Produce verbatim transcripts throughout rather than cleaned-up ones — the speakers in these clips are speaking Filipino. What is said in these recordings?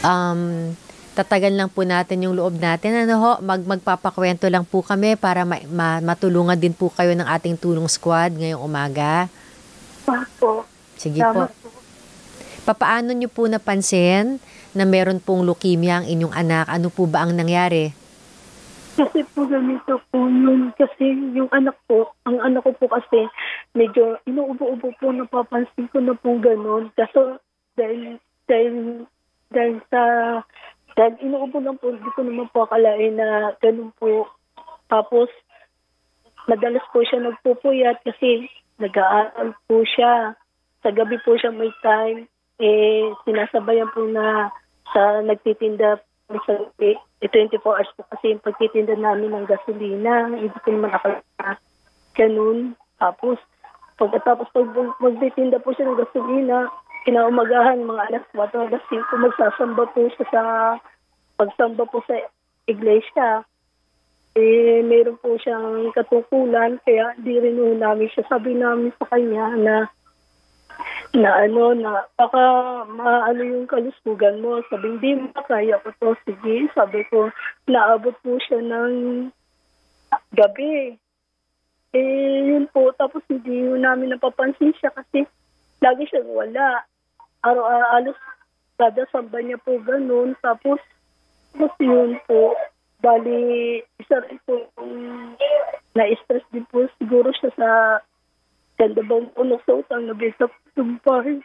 um, tatagal lang po natin yung loob natin. Ano ho, mag magpapakuwento lang po kami para ma ma matulungan din po kayo ng ating tulong squad ngayong umaga. Opo. Sige po. Papaano niyo po napansin na meron pong leukemia ang inyong anak? Ano po ba ang nangyari? Kasi po ganito po yun. Kasi yung anak ko, ang anak ko po kasi medyo inuubo-ubo po, napapansin ko na po ganun. Kaso dahil, dahil, dahil sa, dahil inuubo lang po, hindi ko naman po akalain na ganun po. Tapos, madalas po siya nagpupuyat kasi nag-aaral po siya. Sa gabi po siya may time. Eh, sinasabayan po na sa nagtitinda sa eh, twenty-four hours po kasi yung pagtitinda namin ng gasolina. Hindi ko naman akala ganun. Tapos, pagkatapos pag magtitinda po siya ng gasolina, kinaumagahan mga alas kwatro alas singko, magsasamba po siya sa pagsamba po sa iglesia. Eh, meron po siyang katukulan, kaya di rin po namin siya. Sabi namin sa kanya na na ano, na baka maano yung kalusugan mo. Sabi, hindi mo, kaya ko to. Sige, sabi ko, naabot po siya ng gabi. Eh, yun po. Tapos hindi yun namin napapansin siya kasi lagi siyang wala. Araw-alos, kada samba niya po ganun. Tapos, tapos yun po. Bali, isa rin po, um, na-stress din po siguro siya sa ganda bang puno sa utang na bisa po ng bahay.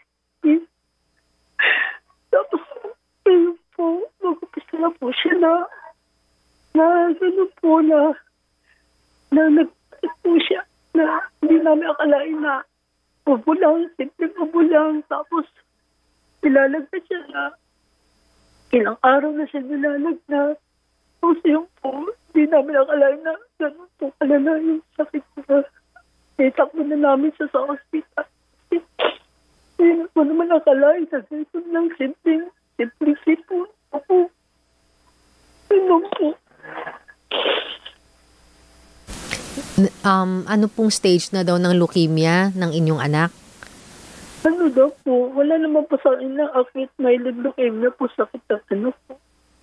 Tapos, ayun po, mag-upisa na po siya na, na gano'n po na, na nag-upisa po siya na hindi namin akalain na bubulang, simple bubulang. Tapos, nilalagnas siya na ilang araw na siya nilalagnas. Tapos yung po, hindi namin akalain na gano'n po kalala yung sakit na. Eh, takbo na namin siya sa hospital. Hindi ko naman nakalain sa ganito lang. Simple, simple sipon. Ako. Ano po? Um, ano pong stage na daw ng leukemia ng inyong anak? Ano daw po? Wala naman po sa akin na acute myeloid leukemia po, sakit na ano po.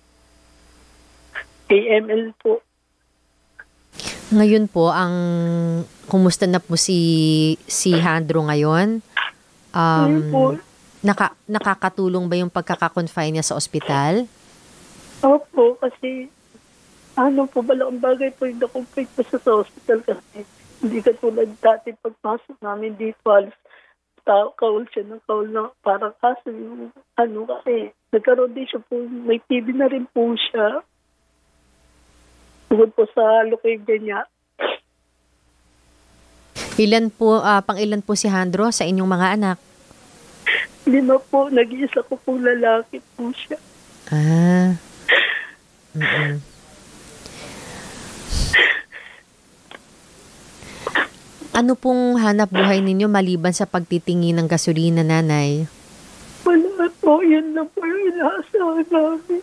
A M L po. Ngayon po, ang kumusta na po si si Jandro ngayon? Um, naka, nakakatulong ba yung pagkakakonfine niya sa ospital? Opo, kasi ano po, malaking bagay po yung na-confine po siya sa ospital kasi hindi katulad dati pagpasok namin dito, halos kaul siya ng kaul na parang kaso yung ano kasi nagkaroon din siya po, may T B na rin po siya. Tungkol po sa leukemia niya. Ilan po, uh, pang ilan po si Jandro sa inyong mga anak? Lima po, nag-iisa ko pong lalaki po siya. Ah. Mm-mm. Ano pong hanap buhay ninyo maliban sa pagtitingin ng gasolina, nanay? Wala po, yun na po yung inaasahan namin.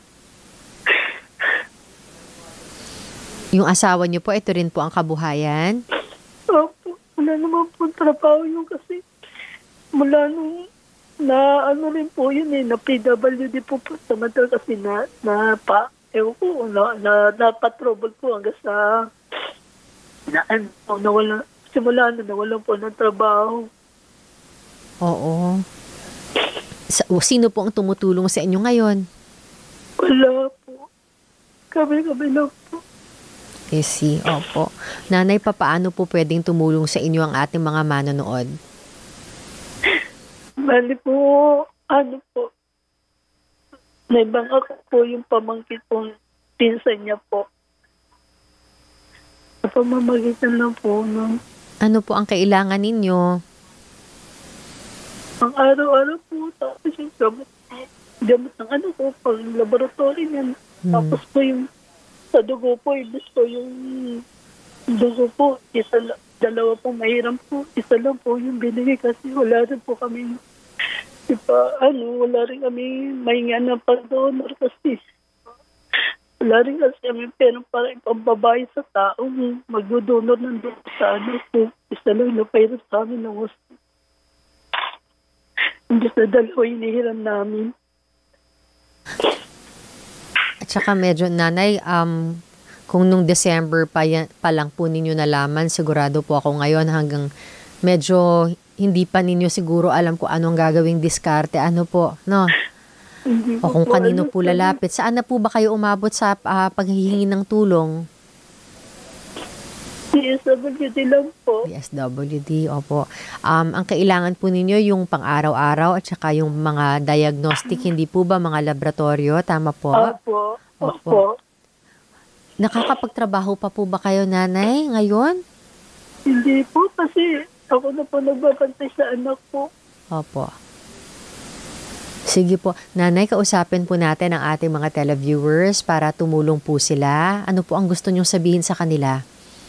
Yung asawa niyo po, ito rin po ang kabuhayan? Opo, wala naman po trabaho yung kasi mula nung na ano rin po yun eh, na P W D po po samantal kasi na, na pa, ewan ko, na, na, napatrouble po hanggang sa na, ano, nawala, simula na nawalan po ng trabaho. Oo. Sa, sino po ang tumutulong sa inyo ngayon? Wala po. Kami-kami lang po. I see. Opo. Nanay, papaano po pwedeng tumulong sa inyo ang ating mga manonood? Bali po, ano po, may bangka po yung pamangkin pong pinsan niya po. Sa pamamagitan lang po ng ano po ang kailangan ninyo? ang araw-araw po, tapos yung gamot, gamot ng ano po, pang laboratory niyan. Hmm. Tapos po yung sa dugo po, ibig po yung dugo po, isa, dalawa po mahirap po, isa lang po yung binigay kasi wala rin po kami, diba, ano, wala rin kami mahinga ng pag-donor kasi wala rin kasi kami pero para ipambabae sa taong mag-donor ng dugo sa ano po, isa lang na pahirap sa amin ng hospital. Hindi sa dalawa hinihiram namin. tsaka medyo, nanay, um, kung nung December pa, yan, pa lang po ninyo nalaman, sigurado po ako ngayon hanggang medyo hindi pa ninyo siguro alam kung anong gagawing diskarte. Ano po, no? Hindi O ko kung po kanino alam, po lalapit. Saan na po ba kayo umabot sa ah, paghihingi ng tulong? D S W D lang po. D S W D, opo. Um, ang kailangan po ninyo yung pang-araw-araw at saka yung mga diagnostic, hindi po ba mga laboratorio? Tama po? Opo. Opo. Opo. Nakakapagtrabaho pa po ba kayo, nanay, ngayon? Hindi po kasi ako na po nagbabantay sa anak ko. Opo. Sige po. Nanay, kausapin po natin ang ating mga televiewers para tumulong po sila. Ano po ang gusto nyong sabihin sa kanila?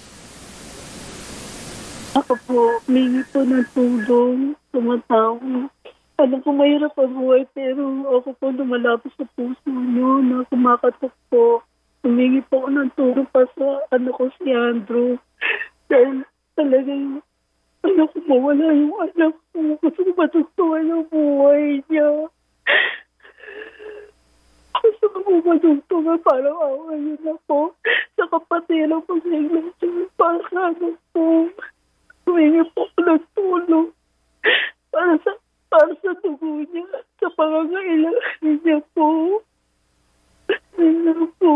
Ako po, mingi po ng tulong sa mga tao. Alam ko mahirap ang buhay pero ako po lumalapit sa puso niyo na kumakatok po. Humingi po ako ng tulong pa sa ano ko si Andrew. Dahil talagang ano ko mawala yung anak ko. Gusto ko matugtungan yung buhay niya. Gusto ko po matugtungan para awayin ako sa kapatiran ko sa iglesia. Para sa anak ko. Humingi po ako ng tulong para sa, para sa dugo niya, sa pangangailangan niya po. Ano po.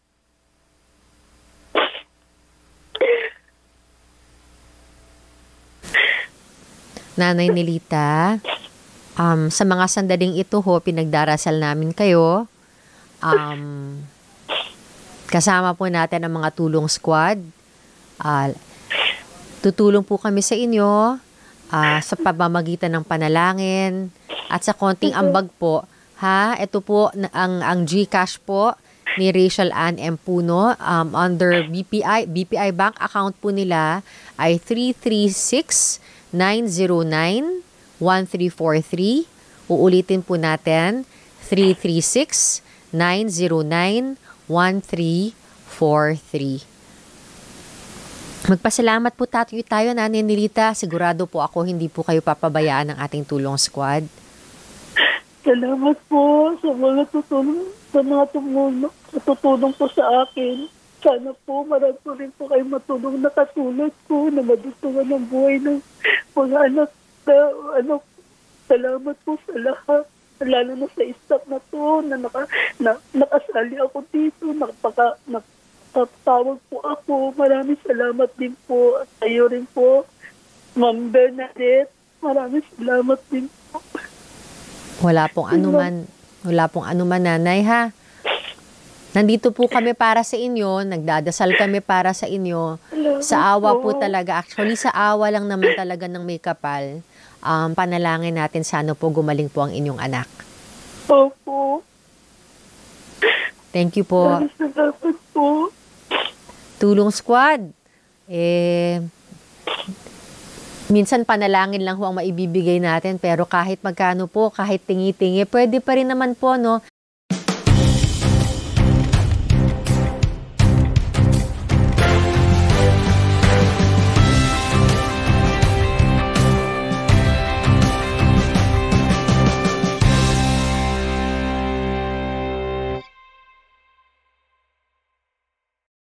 Nanay Nelita, um, sa mga sandaling ito ho, pinagdarasal namin kayo. Um, kasama po natin ang mga tulong squad. Uh, tutulong po kami sa inyo uh, sa pamamagitan ng panalangin at sa konting ambag po. Ha? Ito po ang, ang GCash po ni Rachel Ann M. Puno um, under B P I. B P I bank account po nila ay three three six nine zero nine one three four three. Uulitin po natin, three three six nine zero nine one three four three. Magpasalamat po tayo tayo, Nanay Nelita. Sigurado po ako hindi po kayo papabayaan ng ating tulong squad. Salamat po sa mga tutulong, sa mga tumulong, sa tutulong po sa akin. Sana po marami po rin po kayo matulong na katulad ko na madugtungan ng buhay ng mga anak na ano. Salamat po sa lahat. Lalo na sa staff na to na, naka, na nakasali ako dito, nakapaka, nakatawag po ako. Maraming salamat din po. At kayo rin po, Ma'am Bernadette. Maraming salamat din po. Wala pong anuman, wala pong anuman, nanay, ha? Nandito po kami para sa inyo, nagdadasal kami para sa inyo. Sa awa po talaga, actually sa awa lang naman talaga ng may kapal. Um, panalangin natin sana po gumaling po ang inyong anak. Opo. Thank you po. Salamat po. Tulong squad. Eh, minsan panalangin lang ho ang maibibigay natin, pero kahit magkano po, kahit tingi-tingi, pwede pa rin naman po, no?